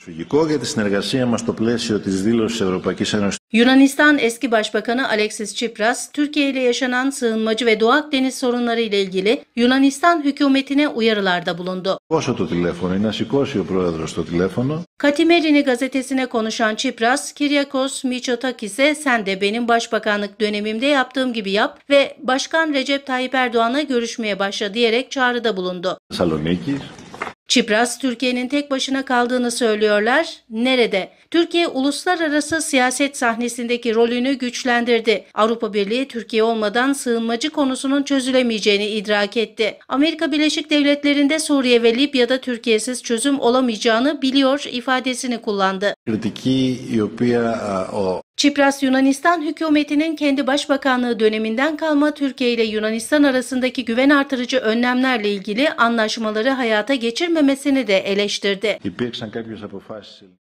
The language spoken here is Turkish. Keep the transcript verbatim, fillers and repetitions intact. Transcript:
για τη συνεργασία μας στο πλαίσιο της δήλωσης Ευρωπαϊκής Ένωσης. Yunanistan eski başbakanı Alexis Tsipras, Türkiye ile yaşanan sığınmacı ve Doğu Akdeniz sorunları ile ilgili Yunanistan hükümetine uyarılarda bulundu. Όσο το τηλέφωνο είναι να σηκώσει ο πρόεδρος το τηλέφωνο. Katimerini gazetesine konuşan Tsipras, Kyriakos Mitsotakis'e sen de benim başbakanlık dönemimde yaptığım gibi yap ve Başkan Recep Tayyip Erdoğan'la görüşmeye başla diyerek çağrıda bulundu. Θεσσαλονίκη. Tsipras, Türkiye'nin tek başına kaldığını söylüyorlar. Nerede? Türkiye uluslararası siyaset sahnesindeki rolünü güçlendirdi. Avrupa Birliği Türkiye olmadan sığınmacı konusunun çözülemeyeceğini idrak etti. Amerika Birleşik Devletleri'nde Suriye ve Libya'da Türkiye'siz çözüm olamayacağını biliyor ifadesini kullandı. Κριτική η οποία ο Tsipras, Yunanistan hükümetinin kendi başbakanlığı döneminden kalma Türkiye ile Yunanistan arasındaki güven artırıcı önlemlerle ilgili anlaşmaları hayata geçirmemesini de eleştirdi. υπήρξαν κάποιες αποφάσεις